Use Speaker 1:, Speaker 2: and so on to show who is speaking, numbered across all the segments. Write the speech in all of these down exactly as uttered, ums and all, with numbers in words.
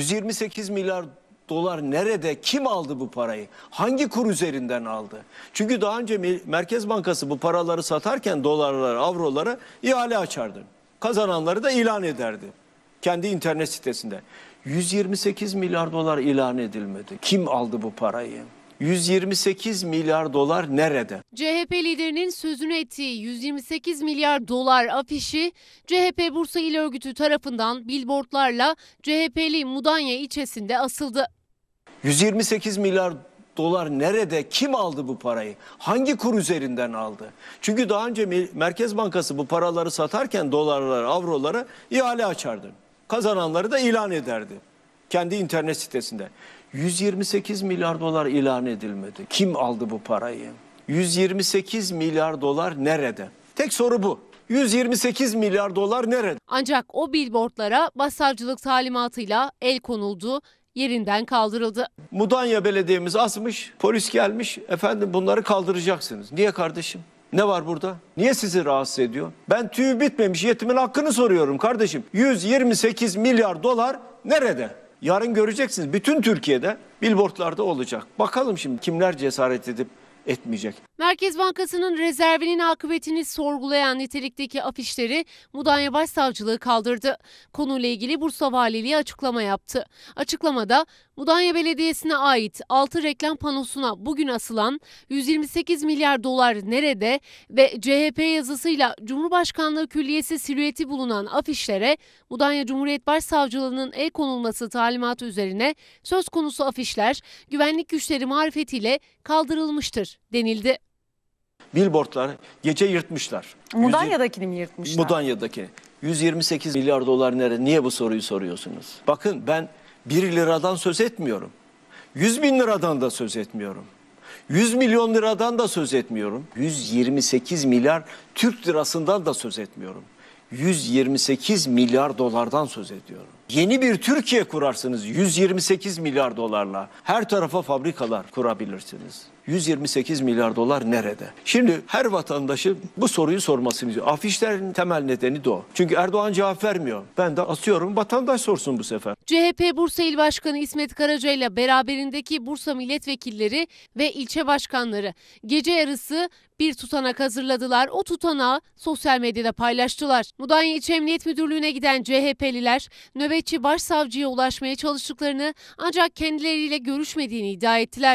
Speaker 1: yüz yirmi sekiz milyar dolar nerede? Kim aldı bu parayı? Hangi kur üzerinden aldı? Çünkü daha önce Merkez Bankası bu paraları satarken dolarlara, avrolara ihale açardı. Kazananları da ilan ederdi. Kendi internet sitesinde. yüz yirmi sekiz milyar dolar ilan edilmedi. Kim aldı bu parayı? yüz yirmi sekiz milyar dolar nerede?
Speaker 2: C H P liderinin sözünü ettiği yüz yirmi sekiz milyar dolar afişi C H P Bursa İl Örgütü tarafından billboardlarla C H P'li Mudanya ilçesinde asıldı.
Speaker 1: yüz yirmi sekiz milyar dolar nerede? Kim aldı bu parayı? Hangi kur üzerinden aldı? Çünkü daha önce Merkez Bankası bu paraları satarken dolarlara, avrolara ihale açardı. Kazananları da ilan ederdi. Kendi internet sitesinde. yüz yirmi sekiz milyar dolar ilan edilmedi. Kim aldı bu parayı? yüz yirmi sekiz milyar dolar nerede? Tek soru bu. yüz yirmi sekiz milyar dolar nerede?
Speaker 2: Ancak o billboardlara başsavcılık talimatıyla el konuldu, yerinden kaldırıldı.
Speaker 1: Mudanya Belediye'miz asmış, polis gelmiş, efendim bunları kaldıracaksınız. Niye kardeşim? Ne var burada? Niye sizi rahatsız ediyor? Ben tüyü bitmemiş yetimin hakkını soruyorum kardeşim. yüz yirmi sekiz milyar dolar nerede? Yarın göreceksiniz bütün Türkiye'de billboardlarda olacak. Bakalım şimdi kimler cesaret edip etmeyecek.
Speaker 2: Merkez Bankası'nın rezervinin akıbetini sorgulayan nitelikteki afişleri Mudanya Başsavcılığı kaldırdı. Konuyla ilgili Bursa Valiliği açıklama yaptı. Açıklamada Mudanya Belediyesi'ne ait altı reklam panosuna bugün asılan yüz yirmi sekiz milyar dolar nerede ve C H P yazısıyla Cumhurbaşkanlığı Külliyesi silüeti bulunan afişlere Mudanya Cumhuriyet Başsavcılığı'nın el konulması talimatı üzerine söz konusu afişler güvenlik güçleri marifetiyle kaldırılmıştır denildi.
Speaker 1: Billboardlar gece yırtmışlar.
Speaker 3: Mudanya'dakini mi yırtmışlar?
Speaker 1: Mudanya'daki. yüz yirmi sekiz milyar dolar nerede? Niye bu soruyu soruyorsunuz? Bakın ben bir liradan söz etmiyorum. yüz bin liradan da söz etmiyorum. yüz milyon liradan da söz etmiyorum. yüz yirmi sekiz milyar Türk lirasından da söz etmiyorum. yüz yirmi sekiz milyar dolardan söz ediyorum. Yeni bir Türkiye kurarsınız yüz yirmi sekiz milyar dolarla. Her tarafa fabrikalar kurabilirsiniz. yüz yirmi sekiz milyar dolar nerede? Şimdi her vatandaşın bu soruyu sormasını istiyor. Afişlerin temel nedeni de o. Çünkü Erdoğan cevap vermiyor. Ben de asıyorum, vatandaş sorsun bu sefer.
Speaker 2: C H P Bursa İl Başkanı İsmet Karaca ile beraberindeki Bursa milletvekilleri ve ilçe başkanları gece yarısı bir tutanak hazırladılar. O tutanağı sosyal medyada paylaştılar. Mudanya İlçe Emniyet Müdürlüğü'ne giden C H P'liler nöbetçi başsavcıya ulaşmaya çalıştıklarını ancak kendileriyle görüşmediğini iddia ettiler.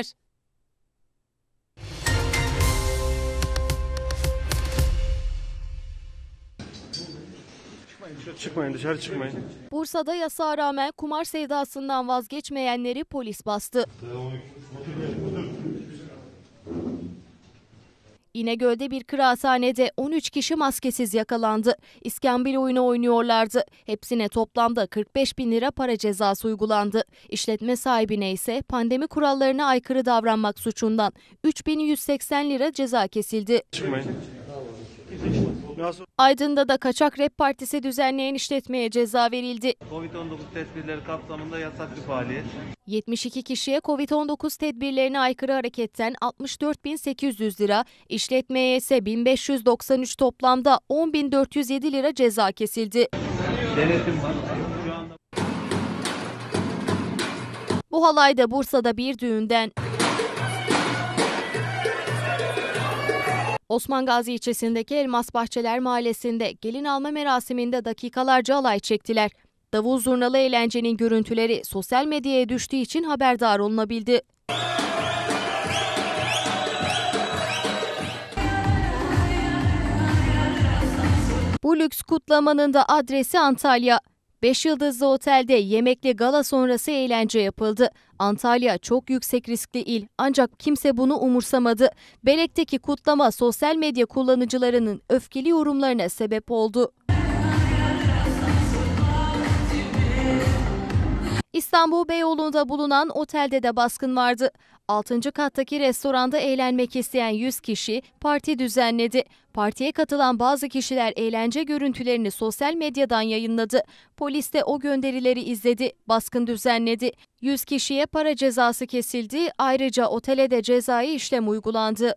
Speaker 4: Çıkmayın, dışarı çıkmayın.
Speaker 5: Bursa'da yasağa rağmen kumar sevdasından vazgeçmeyenleri polis bastı. İnegöl'de bir kıraathanede on üç kişi maskesiz yakalandı. İskambil oyunu oynuyorlardı. Hepsine toplamda kırk beş bin lira para cezası uygulandı. İşletme sahibine ise pandemi kurallarına aykırı davranmak suçundan üç bin yüz seksen lira ceza kesildi.
Speaker 4: Çıkmayın.
Speaker 5: Aydın'da da kaçak rap partisi düzenleyen işletmeye ceza verildi.
Speaker 6: Covid on dokuz tedbirleri kapsamında yasak bir faaliyet.
Speaker 5: yetmiş iki kişiye Covid on dokuz tedbirlerine aykırı hareketten altmış dört bin sekiz yüz lira, işletmeye ise bin beş yüz doksan üç toplamda on bin dört yüz yedi lira ceza kesildi.
Speaker 6: Denetim var. Şu anda...
Speaker 5: Bu halay da Bursa'da bir düğünden. Osman Gazi ilçesindeki Elmas Bahçeler Mahallesi'nde gelin alma merasiminde dakikalarca alay çektiler. Davul zurnalı eğlencenin görüntüleri sosyal medyaya düştüğü için haberdar olunabildi. Bu lüks kutlamanın da adresi Antalya. Beş yıldızlı otelde yemekli gala sonrası eğlence yapıldı. Antalya çok yüksek riskli il ancak kimse bunu umursamadı. Belek'teki kutlama sosyal medya kullanıcılarının öfkeli yorumlarına sebep oldu. İstanbul Beyoğlu'nda bulunan otelde de baskın vardı. altıncı kattaki restoranda eğlenmek isteyen yüz kişi parti düzenledi. Partiye katılan bazı kişiler eğlence görüntülerini sosyal medyadan yayınladı. Polis de o gönderileri izledi, baskın düzenledi. yüz kişiye para cezası kesildi. Ayrıca otele de cezai işlem uygulandı.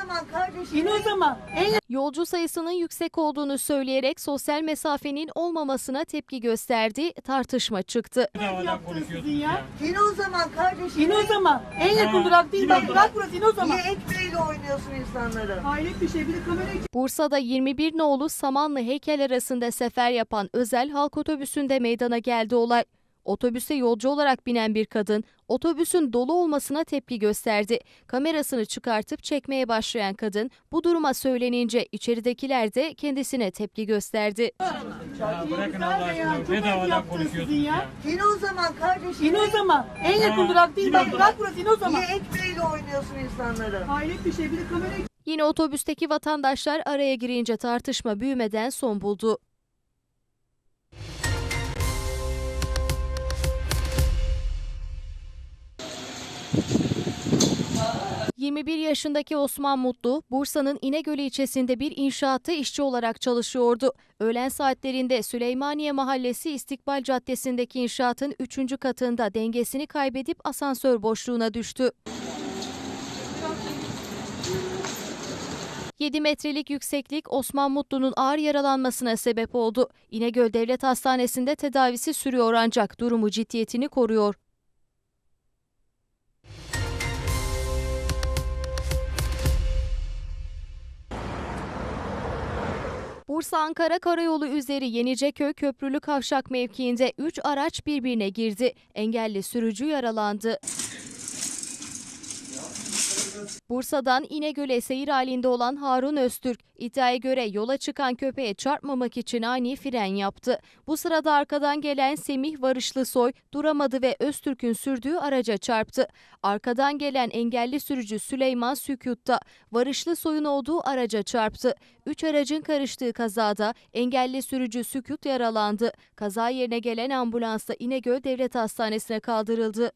Speaker 4: zaman kardeşim.
Speaker 3: İn o zaman. En
Speaker 5: Yolcu sayısının yüksek olduğunu söyleyerek sosyal mesafenin olmamasına tepki gösterdi, tartışma çıktı.
Speaker 3: yaptınız sizin ya.
Speaker 4: İn o zaman kardeşim.
Speaker 3: İn o zaman. En yakın durak değil. Bak durak burası. İn o zaman.
Speaker 4: Niye ekmeğiyle oynuyorsun insanları?
Speaker 3: Hayret bir şey. Bir de kamera
Speaker 5: Bursa'da yirmi bir nolu Samanlı Heykel arasında sefer yapan özel halk otobüsünde meydana geldi olay. Otobüse yolcu olarak binen bir kadın otobüsün dolu olmasına tepki gösterdi. Kamerasını çıkartıp çekmeye başlayan kadın bu duruma söylenince içeridekiler de kendisine tepki gösterdi.
Speaker 3: bırakın Allah aşkına. Bedavadan konuşuyorsun ya.
Speaker 4: İn o zaman kardeşim.
Speaker 3: İn o zaman. En yakın durak değil. Bak durak burası. İn o zaman.
Speaker 4: Niye ekmeğiyle oynuyorsun insanları?
Speaker 3: Hayret bir şey. Bir de kamera
Speaker 5: Yine otobüsteki vatandaşlar araya girince tartışma büyümeden son buldu. yirmi bir yaşındaki Osman Mutlu, Bursa'nın İnegöl ilçesinde bir inşaatta işçi olarak çalışıyordu. Öğlen saatlerinde Süleymaniye Mahallesi İstikbal Caddesi'ndeki inşaatın üçüncü katında dengesini kaybedip asansör boşluğuna düştü. yedi metrelik yükseklik Osman Mutlu'nun ağır yaralanmasına sebep oldu. İnegöl Devlet Hastanesi'nde tedavisi sürüyor ancak durumu ciddiyetini koruyor. Bursa-Ankara Karayolu üzeri Yeniceköy Köprülü Kavşak mevkiinde üç araç birbirine girdi. Engelli sürücü yaralandı. Bursa'dan İnegöl'e seyir halinde olan Harun Öztürk, iddiaya göre yola çıkan köpeğe çarpmamak için ani fren yaptı. Bu sırada arkadan gelen Semih Varışlısoy duramadı ve Öztürk'ün sürdüğü araca çarptı. Arkadan gelen engelli sürücü Süleyman Sükut da Varışlısoy'un olduğu araca çarptı. Üç aracın karıştığı kazada engelli sürücü Sükut yaralandı. Kaza yerine gelen ambulansla İnegöl Devlet Hastanesi'ne kaldırıldı.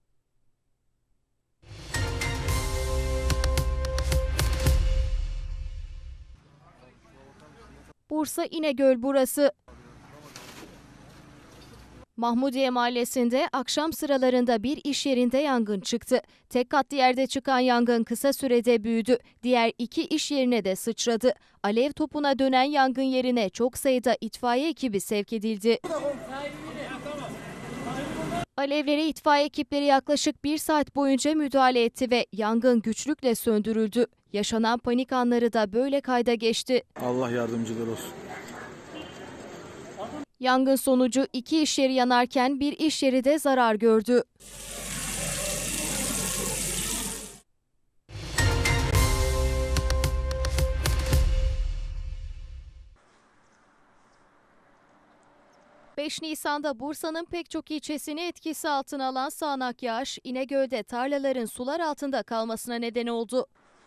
Speaker 5: Bursa İnegöl burası. Mahmudiye Mahallesi'nde akşam sıralarında bir iş yerinde yangın çıktı. Tek katlı yerde çıkan yangın kısa sürede büyüdü. Diğer iki iş yerine de sıçradı. Alev topuna dönen yangın yerine çok sayıda itfaiye ekibi sevk edildi. Alevlere itfaiye ekipleri yaklaşık bir saat boyunca müdahale etti ve yangın güçlükle söndürüldü. Yaşanan panik anları da böyle kayda geçti.
Speaker 7: Allah yardımcıları olsun.
Speaker 5: Yangın sonucu iki iş yeri yanarken bir iş yeri de zarar gördü. beş Nisan'da Bursa'nın pek çok ilçesini etkisi altına alan sağanak yağış, İnegöl'de tarlaların sular altında kalmasına neden oldu.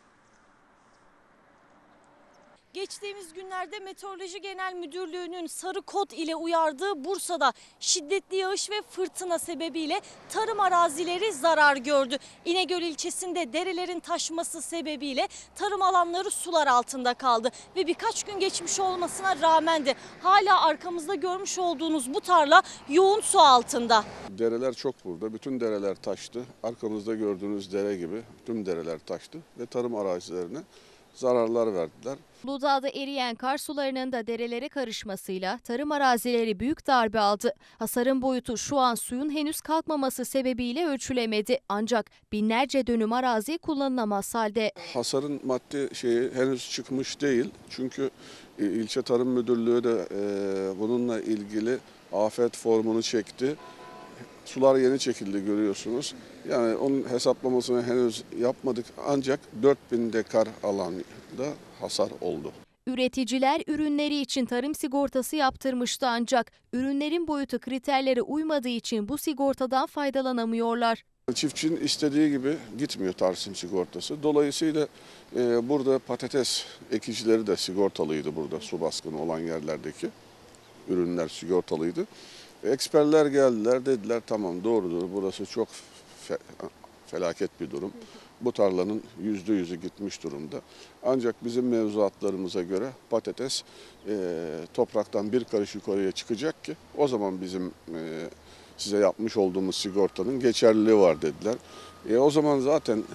Speaker 8: Geçtiğimiz günlerde Meteoroloji Genel Müdürlüğü'nün sarı kod ile uyardığı Bursa'da şiddetli yağış ve fırtına sebebiyle tarım arazileri zarar gördü. İnegöl ilçesinde derelerin taşması sebebiyle tarım alanları sular altında kaldı ve birkaç gün geçmiş olmasına rağmen de hala arkamızda görmüş olduğunuz bu tarla yoğun su altında.
Speaker 9: Dereler çok burada. Bütün dereler taştı. Arkamızda gördüğünüz dere gibi tüm dereler taştı ve tarım arazilerine zararlar verdiler.
Speaker 5: Uludağ'da eriyen kar sularının da derelere karışmasıyla tarım arazileri büyük darbe aldı. Hasarın boyutu şu an suyun henüz kalkmaması sebebiyle ölçülemedi. Ancak binlerce dönüm arazi kullanılamaz halde.
Speaker 9: Hasarın maddi şeyi henüz çıkmış değil. Çünkü ilçe tarım müdürlüğü de e, bununla ilgili afet formunu çekti. Sular yeni çekildi görüyorsunuz. Yani onun hesaplamasını henüz yapmadık ancak dört bin dekar alanda hasar oldu.
Speaker 5: Üreticiler ürünleri için tarım sigortası yaptırmıştı ancak ürünlerin boyutu kriterlere uymadığı için bu sigortadan faydalanamıyorlar.
Speaker 9: Çiftçinin istediği gibi gitmiyor tarım sigortası. Dolayısıyla e, burada patates ekicileri de sigortalıydı burada su baskını olan yerlerdeki ürünler sigortalıydı. Eksperler geldiler dediler tamam doğrudur burası çok fe, felaket bir durum. Bu tarlanın yüzde yüzü gitmiş durumda. Ancak bizim mevzuatlarımıza göre patates e, topraktan bir karış yukarıya çıkacak ki o zaman bizim e, size yapmış olduğumuz sigortanın geçerliliği var dediler. E, o zaman zaten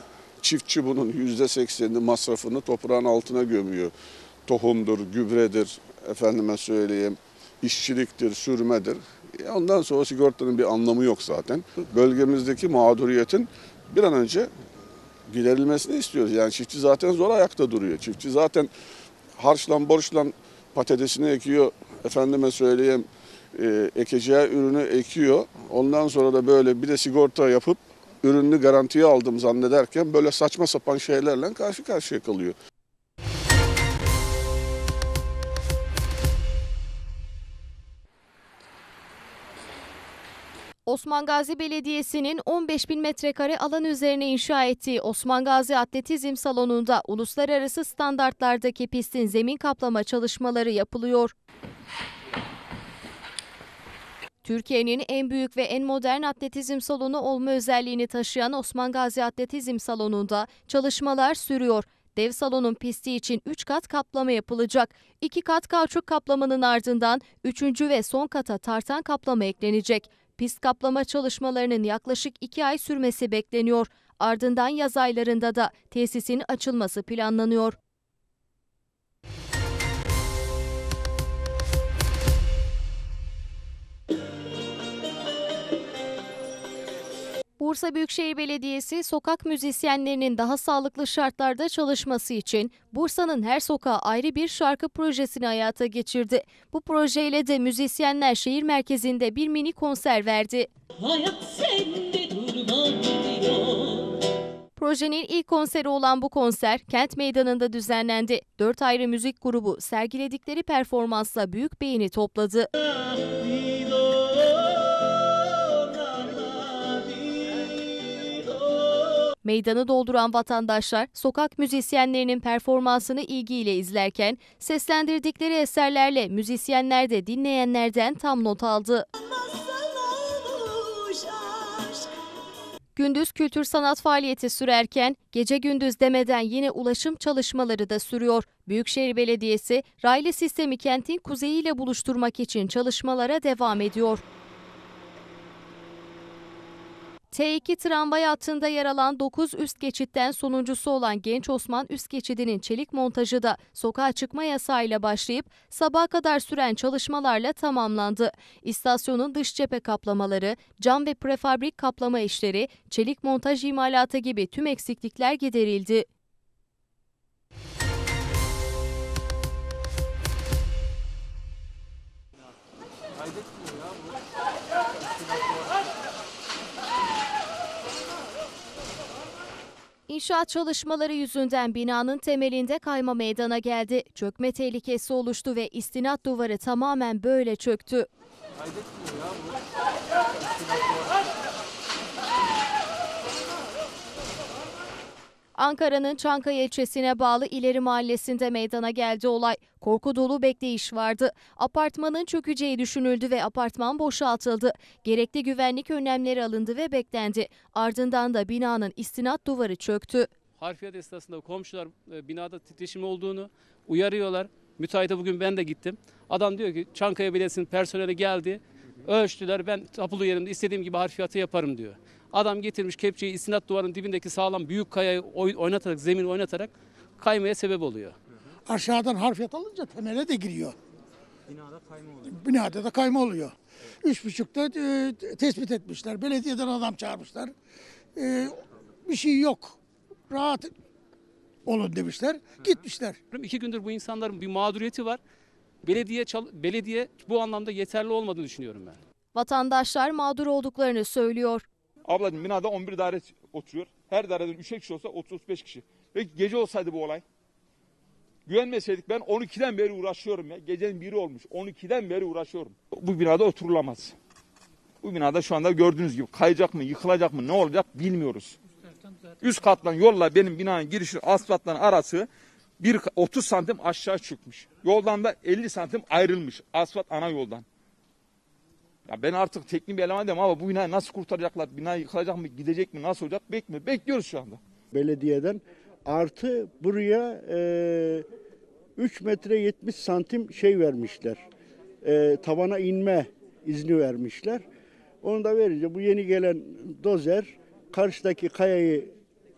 Speaker 9: Çiftçi bunun yüzde seksenini masrafını toprağın altına gömüyor. Tohumdur, gübredir, efendime söyleyeyim, işçiliktir, sürmedir. E ondan sonra sigortanın bir anlamı yok zaten. Bölgemizdeki mağduriyetin bir an önce giderilmesini istiyoruz. Yani çiftçi zaten zor ayakta duruyor. Çiftçi zaten harçlan borçlan patatesini ekiyor, efendime söyleyeyim, e, ekeceği ürünü ekiyor. Ondan sonra da böyle bir de sigorta yapıp ürünü garantiye aldım zannederken böyle saçma sapan şeylerle karşı karşıya kalıyor.
Speaker 5: Osman Gazi Belediyesi'nin on beş bin metrekare alan üzerine inşa ettiği Osman Gazi Atletizm Salonu'nda uluslararası standartlardaki pistin zemin kaplama çalışmaları yapılıyor. Türkiye'nin en büyük ve en modern atletizm salonu olma özelliğini taşıyan Osman Gazi Atletizm Salonu'nda çalışmalar sürüyor. Dev salonun pisti için üç kat kaplama yapılacak. iki kat kauçuk kaplamanın ardından üçüncü ve son kata tartan kaplama eklenecek. Pist kaplama çalışmalarının yaklaşık iki ay sürmesi bekleniyor. Ardından yaz aylarında da tesisin açılması planlanıyor. Bursa Büyükşehir Belediyesi sokak müzisyenlerinin daha sağlıklı şartlarda çalışması için Bursa'nın her sokağa ayrı bir şarkı projesini hayata geçirdi. Bu projeyle de müzisyenler şehir merkezinde bir mini konser verdi. Hayat sende durma gidiyor. Projenin ilk konseri olan bu konser Kent Meydanı'nda düzenlendi. Dört ayrı müzik grubu sergiledikleri performansla büyük beğeni topladı. Meydanı dolduran vatandaşlar sokak müzisyenlerinin performansını ilgiyle izlerken seslendirdikleri eserlerle müzisyenler de dinleyenlerden tam not aldı. Gündüz kültür sanat faaliyeti sürerken gece gündüz demeden yine ulaşım çalışmaları da sürüyor. Büyükşehir Belediyesi raylı sistemi kentin kuzeyiyle buluşturmak için çalışmalara devam ediyor. T iki tramvay hattında yer alan dokuz üst geçitten sonuncusu olan Genç Osman üst geçidinin çelik montajı da sokağa çıkma yasağıyla başlayıp sabaha kadar süren çalışmalarla tamamlandı. İstasyonun dış cephe kaplamaları, cam ve prefabrik kaplama işleri, çelik montaj imalatı gibi tüm eksiklikler giderildi. İnşaat çalışmaları yüzünden binanın temelinde kayma meydana geldi. Çökme tehlikesi oluştu ve istinat duvarı tamamen böyle çöktü. Ankara'nın Çankaya ilçesine bağlı İleri Mahallesi'nde meydana geldi olay. Korku dolu bekleyiş vardı. Apartmanın çökeceği düşünüldü ve apartman boşaltıldı. Gerekli güvenlik önlemleri alındı ve beklendi. Ardından da binanın istinat duvarı çöktü.
Speaker 7: Harfiyat esnasında komşular binada titreşim olduğunu uyarıyorlar. Müteahhite bugün ben de gittim. Adam diyor ki Çankaya Belediyesi'nin personeli geldi. Ölçtüler, ben tapulu yerimde istediğim gibi harfiyatı yaparım diyor. Adam getirmiş kepçeyi istinat duvarının dibindeki sağlam büyük kayayı oynatarak, zemin oynatarak kaymaya sebep oluyor.
Speaker 10: Aşağıdan harfiyat alınca temele de giriyor. Binada kayma oluyor. Binada da kayma oluyor. Üç buçukta e, tespit etmişler. Belediyeden adam çağırmışlar. E, bir şey yok. Rahat olun demişler. Gitmişler.
Speaker 7: İki gündür bu insanların bir mağduriyeti var. Belediye, belediye bu anlamda yeterli olmadığını düşünüyorum ben.
Speaker 5: Vatandaşlar mağdur olduklarını söylüyor.
Speaker 11: Ablacığım binada on bir daire oturuyor. Her daireden üçer kişi olsa otuz otuz beş kişi. Peki gece olsaydı bu olay? Güvenmeseydik, ben on ikiden beri uğraşıyorum ya. Gecenin biri olmuş. on ikiden beri uğraşıyorum. Bu binada oturulamaz. Bu binada şu anda gördüğünüz gibi kayacak mı, yıkılacak mı, ne olacak bilmiyoruz. Üst kattan yolla benim binanın girişi asfaltların arası bir otuz santim aşağı çıkmış. Yoldan da elli santim ayrılmış asfalt ana yoldan. Ya ben artık teknik bir eleman değilim ama bu binayı nasıl kurtaracaklar? Bina yıkılacak mı? Gidecek mi? Nasıl olacak? Bekliyoruz. Bekliyoruz şu anda.
Speaker 12: Belediyeden artı buraya e, üç metre yetmiş santim şey vermişler. E, tabana inme izni vermişler. Onu da verince bu yeni gelen dozer karşıdaki kayayı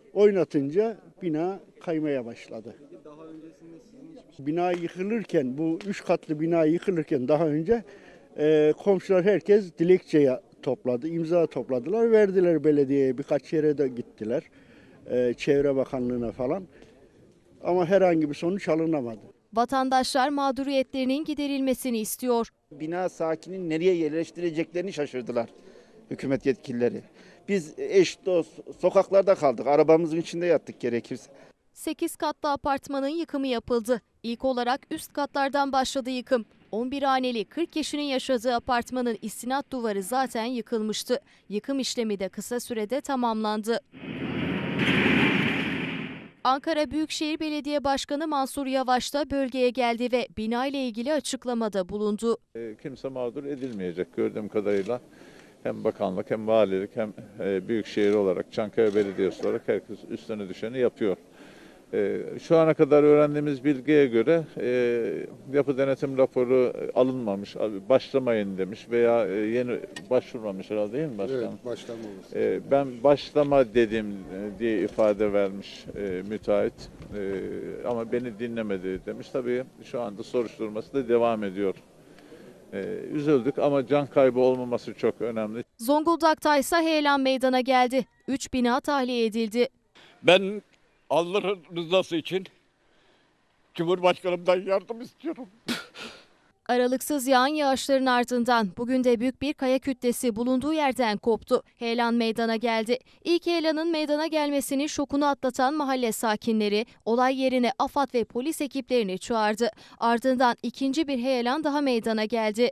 Speaker 12: Oynatınca bina kaymaya başladı. Bina yıkılırken, bu üç katlı bina yıkılırken daha önce e, komşular herkes dilekçe topladı, imza topladılar, verdiler belediyeye, birkaç yere de gittiler. E, Çevre Bakanlığı'na falan. Ama herhangi bir sonuç alınamadı.
Speaker 5: Vatandaşlar mağduriyetlerinin giderilmesini istiyor.
Speaker 13: Bina sakinin nereye yerleştireceklerini şaşırdılar hükümet yetkilileri. Biz eş dost sokaklarda kaldık, arabamızın içinde yattık gerekirse.
Speaker 5: sekiz katlı apartmanın yıkımı yapıldı. İlk olarak üst katlardan başladı yıkım. on bir haneli kırk kişinin yaşadığı apartmanın istinat duvarı zaten yıkılmıştı. Yıkım işlemi de kısa sürede tamamlandı. Ankara Büyükşehir Belediye Başkanı Mansur Yavaş da bölgeye geldi ve bina ile ilgili açıklamada bulundu.
Speaker 14: Kimse mağdur edilmeyecek gördüğüm kadarıyla. Hem bakanlık hem valilik hem büyükşehir olarak Çankaya Belediyesi olarak herkes üstüne düşeni yapıyor. Şu ana kadar öğrendiğimiz bilgiye göre yapı denetim raporu alınmamış, başlamayın demiş veya yeni başvurmamış herhalde değil mi başkanım?
Speaker 9: Evet, başlamamış.
Speaker 14: Ben başlama dedim diye ifade vermiş müteahhit ama beni dinlemedi demiş. Tabii şu anda soruşturması da devam ediyor. Ee, üzüldük ama can kaybı olmaması çok önemli.
Speaker 5: Zonguldak'ta ise heyelan meydana geldi. Üç bina tahliye edildi.
Speaker 15: Ben Allah'ın rızası için Cumhurbaşkanımdan yardım istiyorum.
Speaker 5: Aralıksız yağan yağışların ardından bugün de büyük bir kaya kütlesi bulunduğu yerden koptu. Heyelan meydana geldi. İlk heyelanın meydana gelmesini şokunu atlatan mahalle sakinleri olay yerine AFAD ve polis ekiplerini çağırdı. Ardından ikinci bir heyelan daha meydana geldi.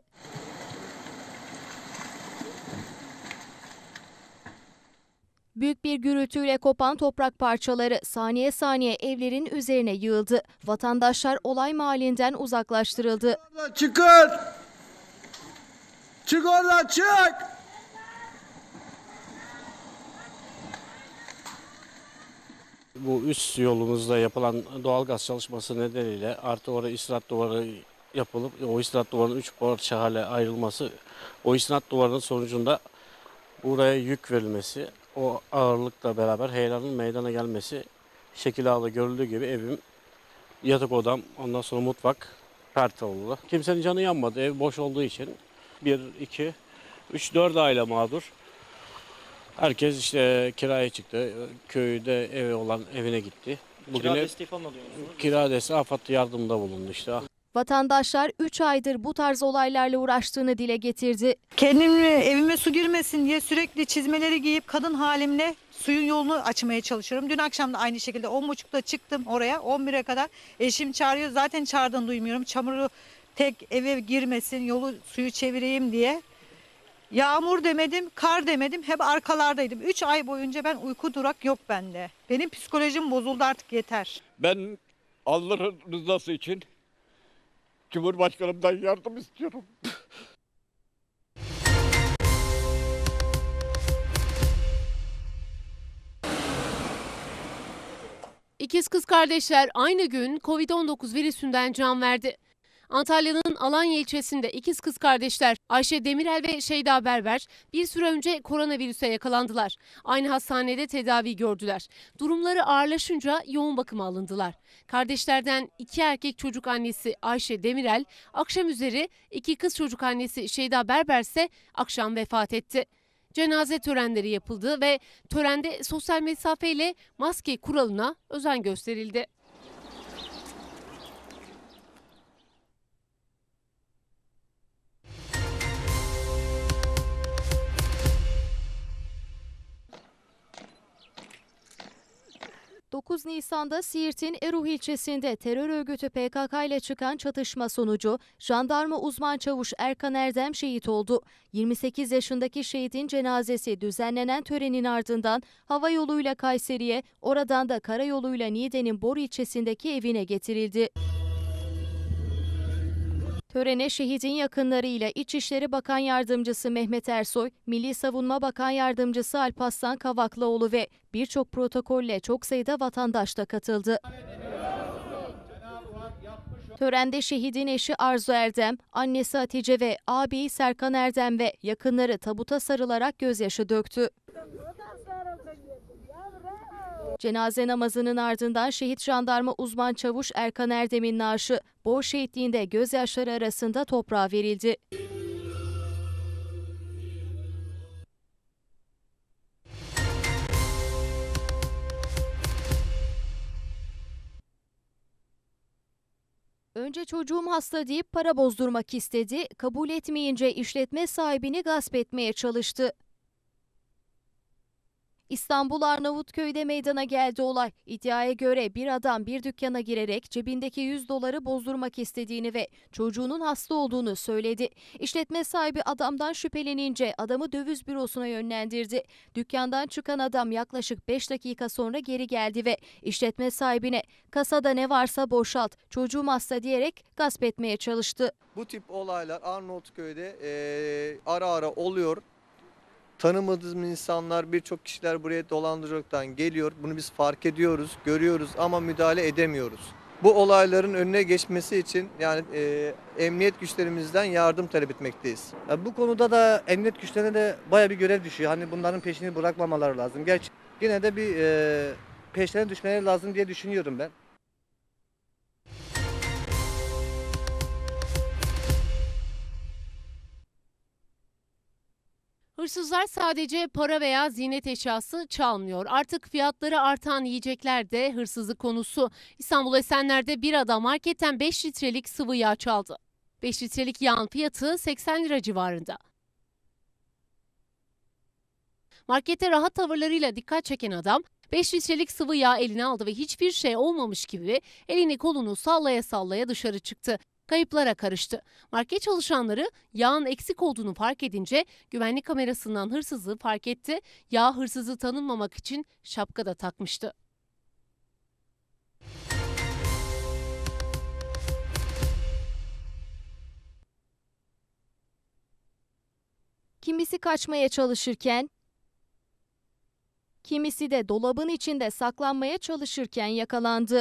Speaker 5: Büyük bir gürültüyle kopan toprak parçaları saniye saniye evlerin üzerine yığıldı. Vatandaşlar olay mahallinden uzaklaştırıldı.
Speaker 16: Çıkın! Çık oradan çık!
Speaker 17: Bu üst yolumuzda yapılan doğalgaz çalışması nedeniyle artı oraya istinat duvarı yapılıp o istinat duvarının üç parça hale ayrılması, o istinat duvarının sonucunda buraya yük verilmesi, o ağırlıkla beraber heyelanın meydana gelmesi, şekil ağda görüldüğü gibi evim, yatak odam, ondan sonra mutfak pert oldu. Kimsenin canı yanmadı ev boş olduğu için. bir, iki, üç, dört aile mağdur. Herkes işte kiraya çıktı, köyde evi olan evine gitti. Bugün
Speaker 18: Kira
Speaker 17: ev,
Speaker 18: desteği falan alıyor musunuz?
Speaker 17: Kira desteği AFAD yardımda bulundu işte.
Speaker 5: Vatandaşlar üç aydır bu tarz olaylarla uğraştığını dile getirdi.
Speaker 19: Kendime evime su girmesin diye sürekli çizmeleri giyip kadın halimle suyun yolunu açmaya çalışıyorum. Dün akşam da aynı şekilde on buçukta çıktım oraya, on bire kadar. Eşim çağırıyor, zaten çağırdığını duymuyorum. Çamuru tek eve girmesin, yolu suyu çevireyim diye. Yağmur demedim, kar demedim, hep arkalardaydım. üç ay boyunca ben uyku durak yok bende. Benim psikolojim bozuldu artık, yeter.
Speaker 15: Ben Allah'ın rızası için Cumhurbaşkanımdan yardım istiyorum.
Speaker 2: İkiz kız kardeşler aynı gün kovid on dokuz virüsünden can verdi. Antalya'nın Alanya ilçesinde ikiz kız kardeşler Ayşe Demirel ve Şeyda Berber bir süre önce koronavirüse yakalandılar. Aynı hastanede tedavi gördüler. Durumları ağırlaşınca yoğun bakıma alındılar. Kardeşlerden iki erkek çocuk annesi Ayşe Demirel, akşam üzeri iki kız çocuk annesi Şeyda Berber ise akşam vefat etti. Cenaze törenleri yapıldı ve törende sosyal mesafeyle maske kuralına özen gösterildi.
Speaker 5: dokuz Nisan'da Siirt'in Eruh ilçesinde terör örgütü P K K ile çıkan çatışma sonucu jandarma uzman çavuş Erkan Erdem şehit oldu. yirmi sekiz yaşındaki şehidin cenazesi düzenlenen törenin ardından hava yoluyla Kayseri'ye, oradan da karayoluyla Niğde'nin Bor ilçesindeki evine getirildi. Törene şehidin yakınlarıyla İçişleri Bakan Yardımcısı Mehmet Ersoy, Milli Savunma Bakan Yardımcısı Alparslan Kavaklıoğlu ve birçok protokolle çok sayıda vatandaş da katıldı. Törende şehidin eşi Arzu Erdem, annesi Hatice ve ağabeyi Serkan Erdem ve yakınları tabuta sarılarak gözyaşı döktü. Cenaze namazının ardından şehit jandarma uzman çavuş Erkan Erdem'in naaşı Bor şehitliğinde gözyaşları arasında toprağa verildi. Önce çocuğum hasta deyip para bozdurmak istedi, kabul etmeyince işletme sahibini gasp etmeye çalıştı. İstanbul Arnavutköy'de meydana geldi olay. İddiaya göre bir adam bir dükkana girerek cebindeki yüz doları bozdurmak istediğini ve çocuğunun hasta olduğunu söyledi. İşletme sahibi adamdan şüphelenince adamı döviz bürosuna yönlendirdi. Dükkandan çıkan adam yaklaşık beş dakika sonra geri geldi ve işletme sahibine kasada ne varsa boşalt, çocuğum hasta diyerek gasp etmeye çalıştı.
Speaker 16: Bu tip olaylar Arnavutköy'de e, ara ara oluyor. Tanımadığımız insanlar, birçok kişiler buraya dolandırıcılıktan geliyor. Bunu biz fark ediyoruz, görüyoruz ama müdahale edemiyoruz. Bu olayların önüne geçmesi için yani e, emniyet güçlerimizden yardım talep etmekteyiz.
Speaker 18: Ya bu konuda da emniyet güçlerine de baya bir görev düşüyor. Hani bunların peşini bırakmamaları lazım. Gerçi yine de bir e, peşlerine düşmeleri lazım diye düşünüyorum ben.
Speaker 2: Hırsızlar sadece para veya ziynet eşyası çalmıyor. Artık fiyatları artan yiyecekler de hırsızlık konusu. İstanbul Esenler'de bir adam marketten beş litrelik sıvı yağ çaldı. beş litrelik yağın fiyatı seksen lira civarında. Markette rahat tavırlarıyla dikkat çeken adam beş litrelik sıvı yağ eline aldı ve hiçbir şey olmamış gibi elini kolunu sallaya sallaya dışarı çıktı. Kayıplara karıştı. Market çalışanları yağın eksik olduğunu fark edince güvenlik kamerasından hırsızı fark etti. Yağ hırsızı tanınmamak için şapka da takmıştı.
Speaker 5: Kimisi kaçmaya çalışırken, kimisi de dolabın içinde saklanmaya çalışırken yakalandı.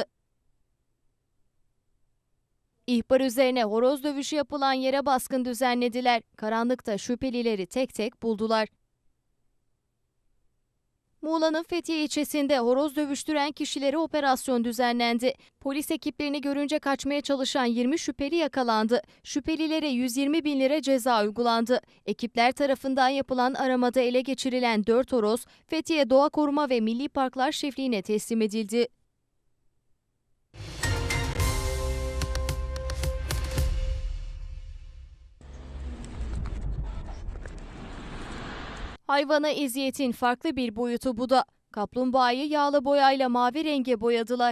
Speaker 5: İhbar üzerine horoz dövüşü yapılan yere baskın düzenlediler. Karanlıkta şüphelileri tek tek buldular. Muğla'nın Fethiye ilçesinde horoz dövüştüren kişilere operasyon düzenlendi. Polis ekiplerini görünce kaçmaya çalışan yirmi şüpheli yakalandı. Şüphelilere yüz yirmi bin lira ceza uygulandı. Ekipler tarafından yapılan aramada ele geçirilen dört horoz Fethiye Doğa Koruma ve Milli Parklar Şefliğine teslim edildi. Hayvana eziyetin farklı bir boyutu bu da. Kaplumbağayı yağlı boyayla mavi renge boyadılar.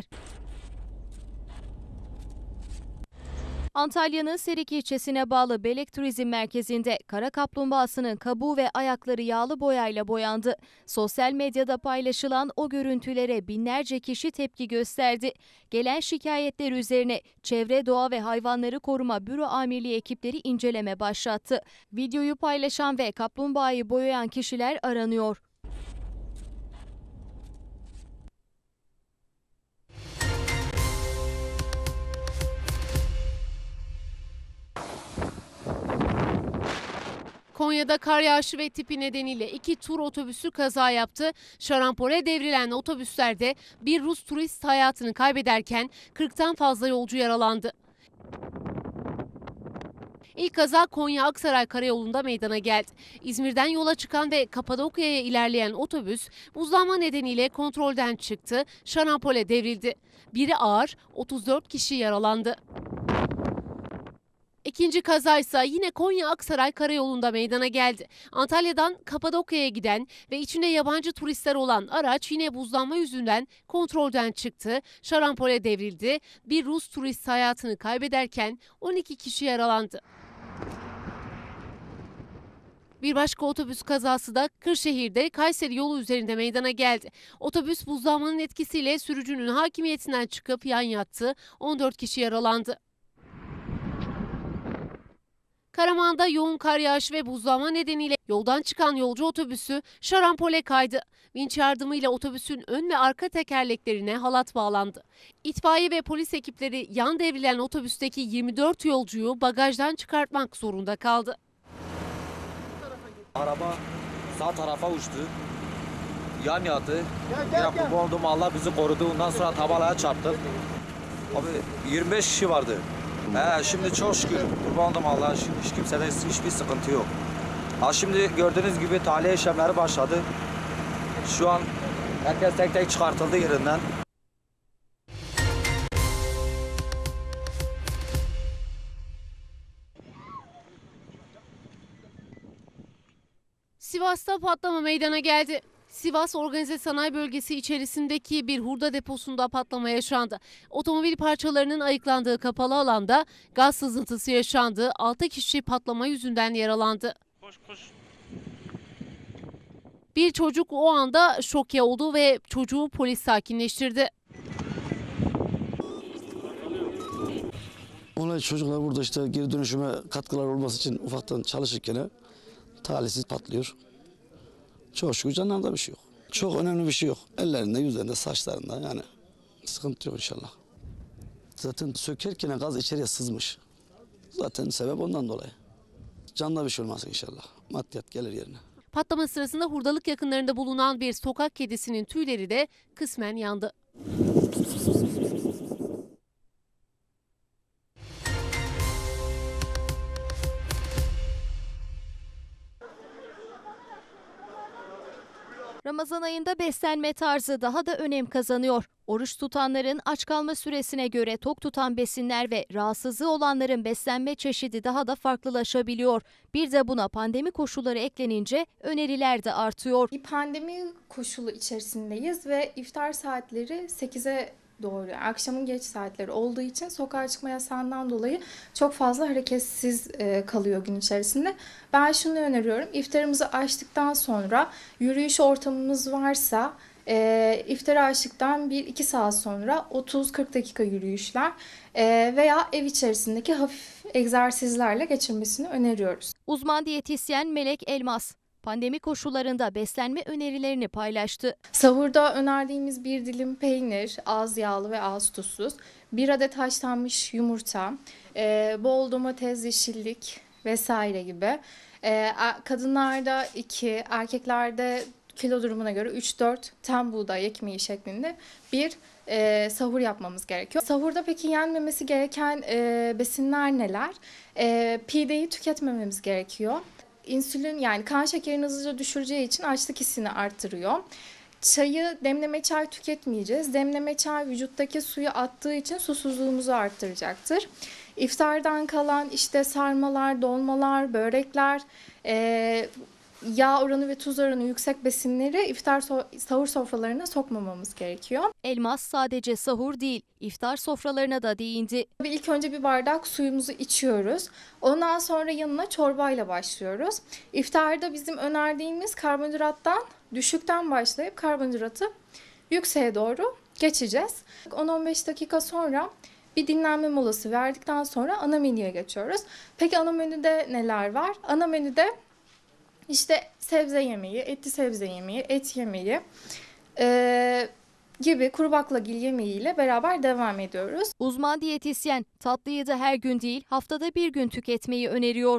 Speaker 5: Antalya'nın Serik ilçesine bağlı Belek Turizm Merkezi'nde kara kaplumbağasının kabuğu ve ayakları yağlı boyayla boyandı. Sosyal medyada paylaşılan o görüntülere binlerce kişi tepki gösterdi. Gelen şikayetler üzerine Çevre, Doğa ve Hayvanları Koruma Büro Amirliği ekipleri inceleme başlattı. Videoyu paylaşan ve kaplumbağayı boyayan kişiler aranıyor.
Speaker 2: Konya'da kar yağışı ve tipi nedeniyle iki tur otobüsü kaza yaptı. Şarampole devrilen otobüslerde bir Rus turist hayatını kaybederken kırktan fazla yolcu yaralandı. İlk kaza Konya Aksaray Karayolu'nda meydana geldi. İzmir'den yola çıkan ve Kapadokya'ya ilerleyen otobüs buzlanma nedeniyle kontrolden çıktı. Şarampole devrildi. Biri ağır, otuz dört kişi yaralandı. İkinci kaza ise yine Konya Aksaray Karayolu'nda meydana geldi. Antalya'dan Kapadokya'ya giden ve içinde yabancı turistler olan araç yine buzlanma yüzünden kontrolden çıktı. Şarampole devrildi. Bir Rus turist hayatını kaybederken on iki kişi yaralandı. Bir başka otobüs kazası da Kırşehir'de Kayseri yolu üzerinde meydana geldi. Otobüs buzlanmanın etkisiyle sürücünün hakimiyetinden çıkıp yan yattı. on dört kişi yaralandı. Karaman'da yoğun kar yağışı ve buzlanma nedeniyle yoldan çıkan yolcu otobüsü şarampole kaydı. Vinç yardımıyla otobüsün ön ve arka tekerleklerine halat bağlandı. İtfaiye ve polis ekipleri yan devrilen otobüsteki yirmi dört yolcuyu bagajdan çıkartmak zorunda kaldı.
Speaker 20: Araba sağ tarafa uçtu. yan yattı. Yine kurban olduğum Allah bizi korudu. Ondan sonra tabelaya çarptık. Abi yirmi beş kişi vardı. He, şimdi çok şükür kurban olduğum Allah, şimdi hiç kimsede hiçbir sıkıntı yok. Ha, şimdi gördüğünüz gibi tahliye işlemleri başladı. Şu an herkes tek tek çıkartıldı yerinden.
Speaker 2: Sivas'ta patlama meydana geldi. Sivas Organize Sanayi Bölgesi içerisindeki bir hurda deposunda patlama yaşandı. Otomobil parçalarının ayıklandığı kapalı alanda gaz sızıntısı yaşandı. altı kişi patlama yüzünden yaralandı.
Speaker 17: Koş koş.
Speaker 2: Bir çocuk o anda şoke oldu ve çocuğu polis sakinleştirdi.
Speaker 21: Olay çocuklar burada işte geri dönüşüme katkılar olması için ufaktan çalışırken talihsiz patlıyor. Çok şükür canlarında bir şey yok. Çok önemli bir şey yok. Ellerinde, yüzlerinde, saçlarında yani sıkıntı yok inşallah. Zaten sökerken gaz içeriye sızmış. Zaten sebep ondan dolayı. Canlı bir şey olmasın inşallah. Maddiyat gelir yerine.
Speaker 2: Patlama sırasında hurdalık yakınlarında bulunan bir sokak kedisinin tüyleri de kısmen yandı.
Speaker 5: Ramazan ayında beslenme tarzı daha da önem kazanıyor. Oruç tutanların aç kalma süresine göre tok tutan besinler ve rahatsızlığı olanların beslenme çeşidi daha da farklılaşabiliyor. Bir de buna pandemi koşulları eklenince öneriler de artıyor.
Speaker 22: Bir pandemi koşulu içerisindeyiz ve iftar saatleri sekize doğru, akşamın geç saatleri olduğu için sokağa çıkma yasağından dolayı çok fazla hareketsiz kalıyor gün içerisinde. Ben şunu öneriyorum, iftarımızı açtıktan sonra yürüyüş ortamımız varsa e, iftarı açtıktan bir iki saat sonra otuz kırk dakika yürüyüşler e, veya ev içerisindeki hafif egzersizlerle geçirmesini öneriyoruz.
Speaker 5: Uzman diyetisyen Melek Elmas pandemi koşullarında beslenme önerilerini paylaştı.
Speaker 22: Sahurda önerdiğimiz bir dilim peynir, az yağlı ve az tuzsuz, bir adet haşlanmış yumurta, e, bol domates, yeşillik vesaire gibi. E, kadınlarda iki, erkeklerde kilo durumuna göre üç dört tam buğday ekmeği şeklinde bir e, sahur yapmamız gerekiyor. Sahurda peki yenmemesi gereken e, besinler neler? E, pideyi tüketmememiz gerekiyor. İnsülin, yani kan şekerini hızlıca düşüreceği için açlık hissini arttırıyor. Çayı, demleme çay tüketmeyeceğiz. Demleme çay vücuttaki suyu attığı için susuzluğumuzu arttıracaktır. İftardan kalan işte sarmalar, dolmalar, börekler, e, yağ oranı ve tuz oranı yüksek besinleri iftar so- sahur sofralarına sokmamamız gerekiyor.
Speaker 5: Elmas sadece sahur değil, iftar sofralarına da değindi.
Speaker 22: İlk önce bir bardak suyumuzu içiyoruz. Ondan sonra yanına çorbayla başlıyoruz. İftarda bizim önerdiğimiz karbonhidrattan düşükten başlayıp karbonhidratı yükseğe doğru geçeceğiz. on on beş dakika sonra bir dinlenme molası verdikten sonra ana menüye geçiyoruz. Peki ana menüde neler var? Ana menüde İşte sebze yemeği, etli sebze yemeği, et yemeği e, gibi kuru baklagil yemeğiyle beraber devam ediyoruz.
Speaker 5: Uzman diyetisyen tatlıyı da her gün değil haftada bir gün tüketmeyi öneriyor.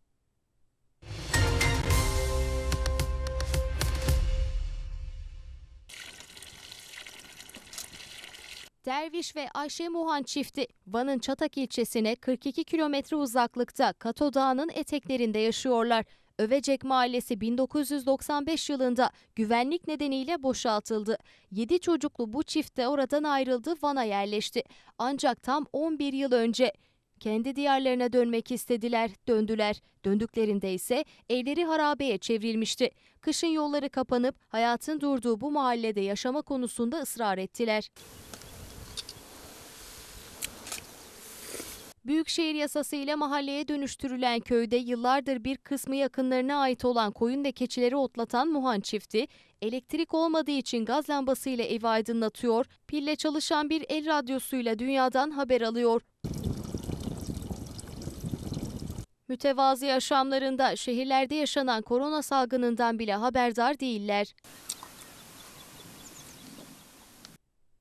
Speaker 5: Derviş ve Ayşe Muhan çifti Van'ın Çatak ilçesine kırk iki kilometre uzaklıkta Kato Dağı'nın eteklerinde yaşıyorlar. Övecek Mahallesi bin dokuz yüz doksan beş yılında güvenlik nedeniyle boşaltıldı. yedi çocuklu bu çift de oradan ayrıldı, Van'a yerleşti. Ancak tam on bir yıl önce kendi diyarlarına dönmek istediler, döndüler. Döndüklerinde ise evleri harabeye çevrilmişti. Kışın yolları kapanıp hayatın durduğu bu mahallede yaşama konusunda ısrar ettiler. Büyükşehir yasası ile mahalleye dönüştürülen köyde yıllardır bir kısmı yakınlarına ait olan koyun ve keçileri otlatan Muhan çifti, elektrik olmadığı için gaz lambasıyla evi aydınlatıyor, pille çalışan bir el radyosuyla dünyadan haber alıyor. Mütevazi yaşamlarında şehirlerde yaşanan korona salgınından bile haberdar değiller.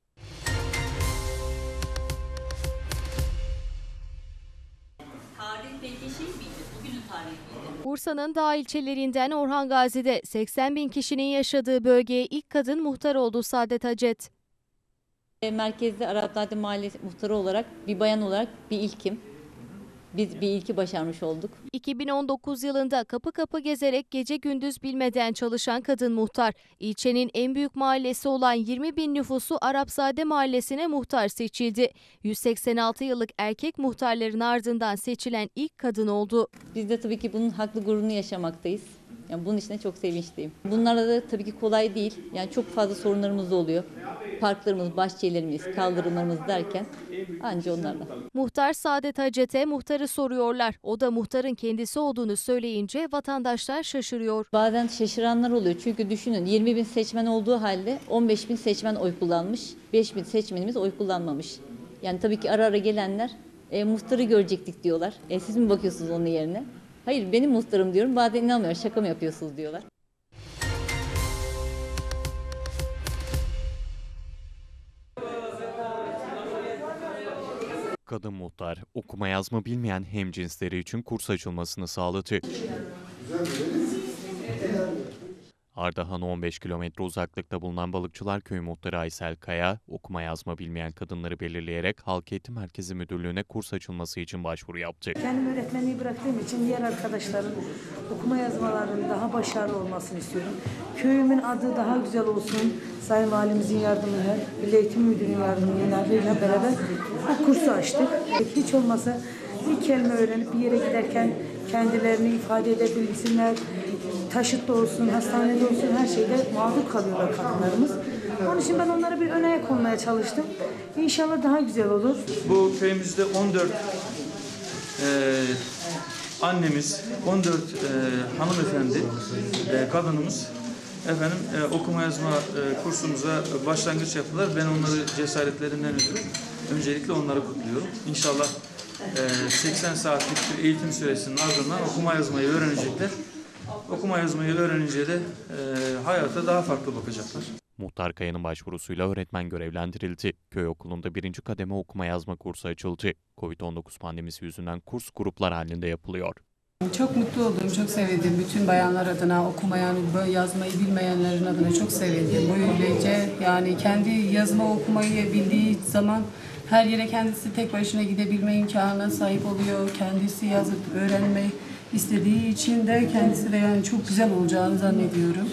Speaker 23: Tarih
Speaker 1: belki şey miydi? Bugünün tarihi miydi?
Speaker 5: Bursa'nın dağ ilçelerinden Orhan Gazi'de seksen bin kişinin yaşadığı bölgeye ilk kadın muhtar oldu Saadet Hacet.
Speaker 1: Merkezde Arapzade Mahallesi muhtarı olarak, bir bayan olarak bir ilkim. Biz bir ilki başarmış olduk.
Speaker 5: iki bin on dokuz yılında kapı kapı gezerek gece gündüz bilmeden çalışan kadın muhtar, ilçenin en büyük mahallesi olan yirmi bin nüfusu Arapzade Mahallesi'ne muhtar seçildi. yüz seksen altı yıllık erkek muhtarların ardından seçilen ilk kadın oldu.
Speaker 1: Biz de tabii ki bunun haklı gururunu yaşamaktayız. Yani bunun için de çok sevinçliyim. Bunlarla da tabii ki kolay değil. Yani çok fazla sorunlarımız oluyor. Parklarımız, bahçelerimiz, kaldırımlarımız derken anca onlarla.
Speaker 5: Muhtar Saadet Hacet'e muhtarı soruyorlar. O da muhtarın kendisi olduğunu söyleyince vatandaşlar şaşırıyor.
Speaker 1: Bazen şaşıranlar oluyor. Çünkü düşünün yirmi bin seçmen olduğu halde on beş bin seçmen oy kullanmış. beş bin seçmenimiz oy kullanmamış. Yani tabii ki ara ara gelenler e, muhtarı görecektik diyorlar. E, siz mi bakıyorsunuz onun yerine? Hayır benim muhtarım diyorum. Bazen inanmıyor. Şaka mı yapıyorsunuz diyorlar.
Speaker 6: Kadın muhtar, okuma yazma bilmeyen hemcinsleri için kurs açılmasını sağladı. Ardahan'a on beş kilometre uzaklıkta bulunan Balıkçılar Köyü muhtarı Aysel Kaya, okuma yazma bilmeyen kadınları belirleyerek Halk Eğitim Merkezi Müdürlüğü'ne kurs açılması için başvuru yaptı.
Speaker 23: Kendim öğretmenliği bıraktığım için diğer arkadaşların okuma yazmalarının daha başarılı olmasını istiyorum. Köyümün adı daha güzel olsun. Sayın Valimizin yardımıyla, Milli Eğitim Müdürü'nün yardımıyla beraber bu kursu açtık. Hiç olmasa bir kelime öğrenip bir yere giderken kendilerini ifade edebilsinler. Taşıtlı olsun, hastanede olsun her şeyde mağdur kalıyorlar kadınlarımız. Onun için ben onlara bir ön ayak olmaya çalıştım. İnşallah daha güzel olur.
Speaker 24: Bu köyümüzde on dört e, annemiz, on dört e, hanımefendi, e, kadınımız efendim e, okuma yazma e, kursumuza başlangıç yaptılar. Ben onları cesaretlerinden ötürü öncelikle onları kutluyorum. İnşallah e, seksen saatlik bir eğitim süresinin ardından okuma yazmayı öğrenecekler. Okuma yazmayı öğrenince de e, hayata daha farklı bakacaklar.
Speaker 6: Muhtar Kaya'nın başvurusuyla öğretmen görevlendirildi. Köy okulunda birinci kademe okuma yazma kursu açıldı. Covid on dokuz pandemisi yüzünden kurs gruplar halinde yapılıyor.
Speaker 25: Çok mutlu oldum, çok sevindim. Bütün bayanlar adına, okumayan, yazmayı bilmeyenlerin adına çok sevindim. Böylece yani kendi yazma okumayı bildiği zaman her yere kendisi tek başına gidebilme imkanına sahip oluyor. Kendisi yazıp öğrenmeyi istediği için de kendisi de yani çok güzel olacağını zannediyorum.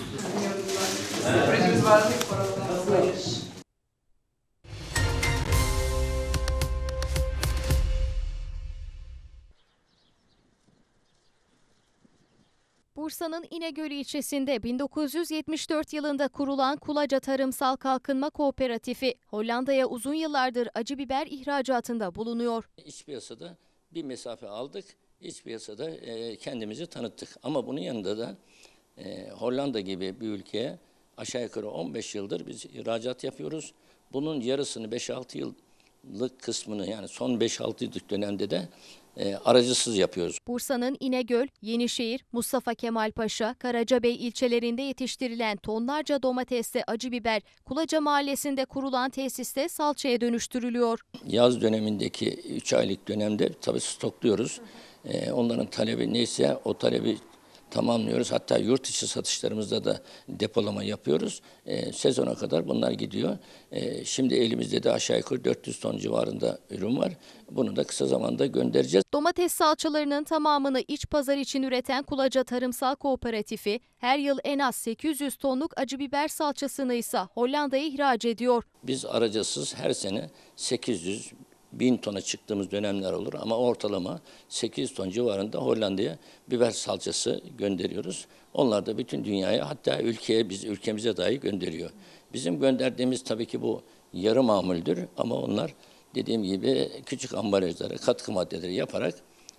Speaker 5: Bursa'nın İnegöl ilçesinde bin dokuz yüz yetmiş dört yılında kurulan Kulaca Tarımsal Kalkınma Kooperatifi, Hollanda'ya uzun yıllardır acı biber ihracatında bulunuyor.
Speaker 26: İç piyasada bir mesafe aldık, iç piyasada e, kendimizi tanıttık. Ama bunun yanında da e, Hollanda gibi bir ülkeye aşağı yukarı on beş yıldır biz ihracat yapıyoruz. Bunun yarısını beş altı yıllık kısmını yani son beş altı yıllık dönemde de E, aracısız yapıyoruz.
Speaker 5: Bursa'nın İnegöl, Yenişehir, Mustafa Kemal Paşa, Karacabey ilçelerinde yetiştirilen tonlarca domatesle acı biber, Kulaca Mahallesi'nde kurulan tesiste salçaya dönüştürülüyor.
Speaker 26: Yaz dönemindeki üç aylık dönemde tabii stokluyoruz. E, onların talebi neyse o talebi tamamlıyoruz. Hatta yurt içi satışlarımızda da depolama yapıyoruz. E, sezona kadar bunlar gidiyor. E, şimdi elimizde de aşağı yukarı dört yüz ton civarında ürün var. Bunu da kısa zamanda göndereceğiz.
Speaker 5: Domates salçalarının tamamını iç pazar için üreten Kulaca Tarımsal Kooperatifi her yıl en az sekiz yüz tonluk acı biber salçasını ise Hollanda'ya ihraç ediyor.
Speaker 26: Biz aracısız her sene sekiz yüz bin tona çıktığımız dönemler olur ama ortalama sekiz ton civarında Hollanda'ya biber salçası gönderiyoruz. Onlar da bütün dünyaya hatta ülkeye biz ülkemize dahi gönderiyor. Bizim gönderdiğimiz tabii ki bu yarı mamuldür ama onlar dediğim gibi küçük ambalajlara katkı maddeleri yaparak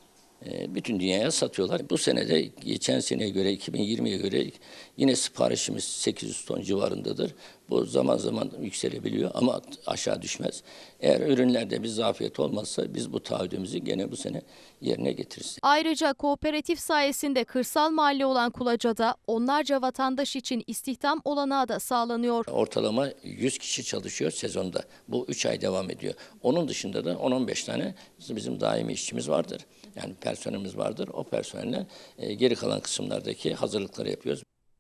Speaker 26: bütün dünyaya satıyorlar. Bu sene de geçen seneye göre iki bin yirmiye göre yine siparişimiz sekiz yüz ton civarındadır. Bu zaman zaman yükselebiliyor ama aşağı düşmez. Eğer ürünlerde bir zafiyet olmazsa biz bu taahhüdümüzü gene bu sene yerine getiririz.
Speaker 5: Ayrıca kooperatif sayesinde kırsal mahalle olan Kulaca'da onlarca vatandaş için istihdam olanağı da sağlanıyor.
Speaker 26: Ortalama yüz kişi çalışıyor sezonda. Bu üç ay devam ediyor. Onun dışında da on on beş tane bizim daimi işçimiz vardır. Yani personelimiz vardır. O personelle e, geri kalan kısımlardaki hazırlıkları yapıyoruz.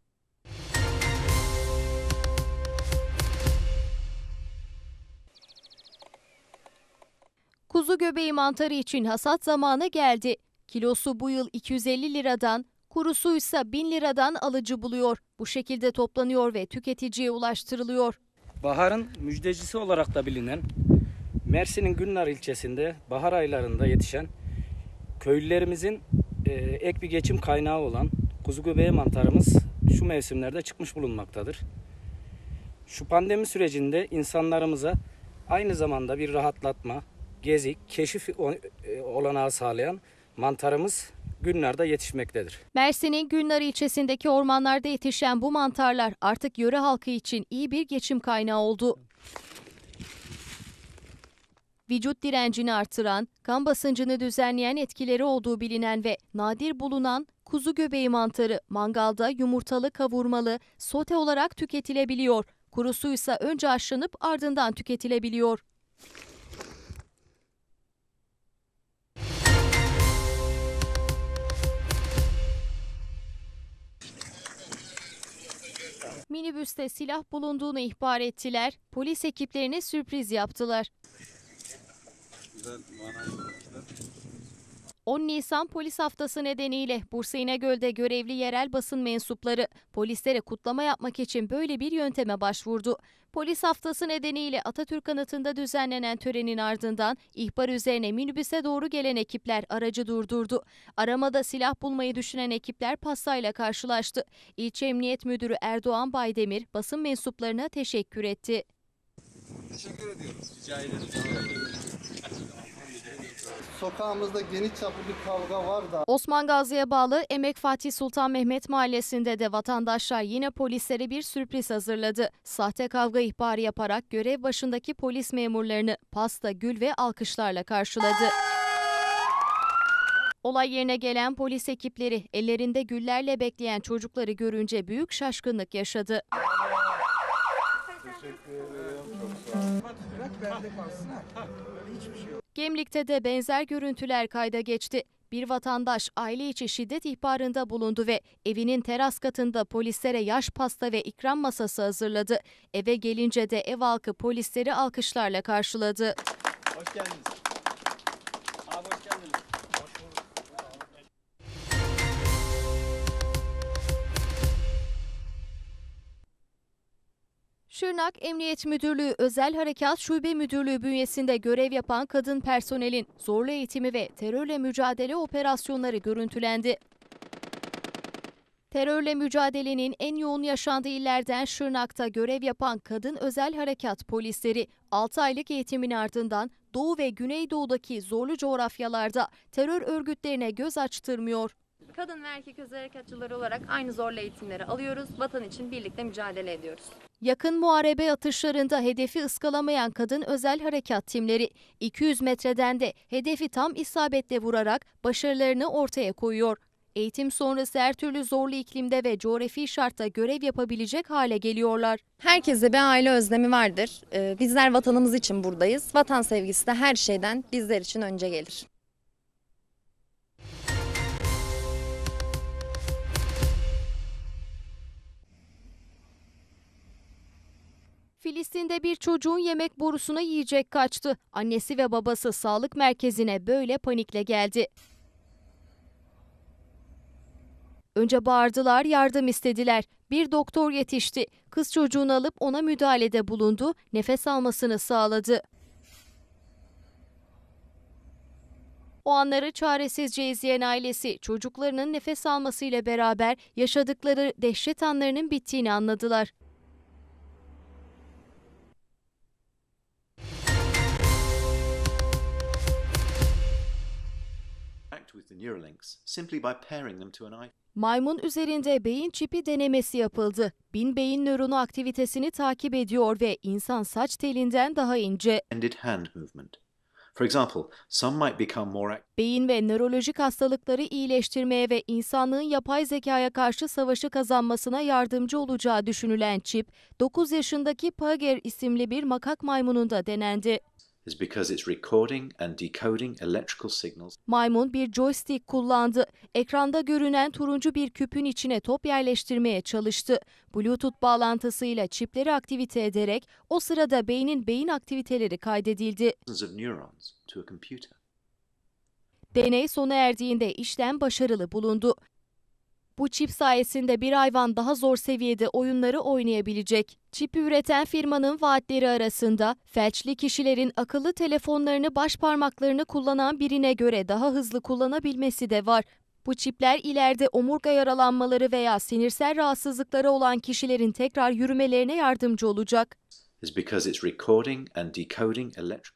Speaker 5: Kuzu göbeği mantarı için hasat zamanı geldi. Kilosu bu yıl iki yüz elli liradan, kurusuysa bin liradan alıcı buluyor. Bu şekilde toplanıyor ve tüketiciye ulaştırılıyor.
Speaker 3: Baharın müjdecisi olarak da bilinen Mersin'in Günlar ilçesinde bahar aylarında yetişen köylülerimizin e, ek bir geçim kaynağı olan kuzu göbeği mantarımız şu mevsimlerde çıkmış bulunmaktadır. Şu pandemi sürecinde insanlarımıza aynı zamanda bir rahatlatma, gezi, keşif olanağı sağlayan mantarımız Günlar'da yetişmektedir.
Speaker 5: Mersin'in Günlar ilçesindeki ormanlarda yetişen bu mantarlar artık yöre halkı için iyi bir geçim kaynağı oldu. Vücut direncini artıran, kan basıncını düzenleyen etkileri olduğu bilinen ve nadir bulunan kuzu göbeği mantarı mangalda yumurtalı, kavurmalı, sote olarak tüketilebiliyor. Kurusuysa önce haşlanıp ardından tüketilebiliyor. Minibüste silah bulunduğunu ihbar ettiler. Polis ekiplerine sürpriz yaptılar. on Nisan Polis Haftası nedeniyle Bursa İnegöl'de görevli yerel basın mensupları polislere kutlama yapmak için böyle bir yönteme başvurdu. Polis Haftası nedeniyle Atatürk Anıtı'nda düzenlenen törenin ardından ihbar üzerine minibüse doğru gelen ekipler aracı durdurdu. Aramada silah bulmayı düşünen ekipler pastayla karşılaştı. İlçe Emniyet Müdürü Erdoğan Baydemir basın mensuplarına teşekkür etti.
Speaker 4: Teşekkür ediyoruz. Rica ederiz.
Speaker 7: Sokağımızda geniş çaplı bir kavga var da.
Speaker 5: Osman Gazi'ye bağlı Emek Fatih Sultan Mehmet Mahallesi'nde de vatandaşlar yine polislere bir sürpriz hazırladı. Sahte kavga ihbarı yaparak görev başındaki polis memurlarını pasta, gül ve alkışlarla karşıladı. Olay yerine gelen polis ekipleri ellerinde güllerle bekleyen çocukları görünce büyük şaşkınlık yaşadı.
Speaker 7: Teşekkür ederim. Çok sağ olun. Bırak bende kalsın. Hiçbir şey yok.
Speaker 5: Gemlik'te de benzer görüntüler kayda geçti. Bir vatandaş aile içi şiddet ihbarında bulundu ve evinin teras katında polislere yaş pasta ve ikram masası hazırladı. Eve gelince de ev halkı polisleri alkışlarla karşıladı.
Speaker 4: Hoş geldiniz. Abi hoş geldiniz.
Speaker 5: Şırnak Emniyet Müdürlüğü Özel Harekat Şube Müdürlüğü bünyesinde görev yapan kadın personelin zorlu eğitimi ve terörle mücadele operasyonları görüntülendi. Terörle mücadelenin en yoğun yaşandığı illerden Şırnak'ta görev yapan kadın özel harekat polisleri altı aylık eğitimin ardından Doğu ve Güneydoğu'daki zorlu coğrafyalarda terör örgütlerine göz açtırmıyor.
Speaker 8: Kadın ve erkek özel harekatçıları olarak aynı zorlu eğitimleri alıyoruz. Vatan için birlikte mücadele ediyoruz.
Speaker 5: Yakın muharebe atışlarında hedefi ıskalamayan kadın özel harekat timleri iki yüz metreden de hedefi tam isabetle vurarak başarılarını ortaya koyuyor. Eğitim sonrası her türlü zorlu iklimde ve coğrafi şartta görev yapabilecek hale geliyorlar.
Speaker 8: Herkese bir aile özlemi vardır. Ee, bizler vatanımız için buradayız. Vatan sevgisi de her şeyden bizler için önce gelir.
Speaker 5: Filistin'de bir çocuğun yemek borusuna yiyecek kaçtı. Annesi ve babası sağlık merkezine böyle panikle geldi. Önce bağırdılar, yardım istediler. Bir doktor yetişti. Kız çocuğunu alıp ona müdahalede bulundu, nefes almasını sağladı. O anları çaresizce izleyen ailesi çocuklarının nefes almasıyla beraber yaşadıkları dehşet anlarının bittiğini anladılar. Maymun üzerinde beyin çipi denemesi yapıldı. Bin beyin nöronu aktivitesini takip ediyor ve insan saç telinden daha ince. Beyin ve nörolojik hastalıkları iyileştirmeye ve insanlığın yapay zekaya karşı savaşı kazanmasına yardımcı olacağı düşünülen çip, dokuz yaşındaki Pager isimli bir makak maymununda denendi.
Speaker 9: is because it's recording and decoding electrical signals.
Speaker 5: Maymun bir joystick kullandı. Ekranda görünen turuncu bir küpün içine top yerleştirmeye çalıştı. Bluetooth bağlantısıyla çipleri aktivite ederek o sırada beynin beyin aktiviteleri kaydedildi.
Speaker 9: Of neurons to a computer.
Speaker 5: Deney sona erdiğinde işlem başarılı bulundu. Bu çip sayesinde bir hayvan daha zor seviyede oyunları oynayabilecek. Çipi üreten firmanın vaatleri arasında felçli kişilerin akıllı telefonlarını baş parmaklarını kullanan birine göre daha hızlı kullanabilmesi de var. Bu çipler ileride omurga yaralanmaları veya sinirsel rahatsızlıkları olan kişilerin tekrar yürümelerine yardımcı olacak.
Speaker 9: Is because it's recording and decoding electrical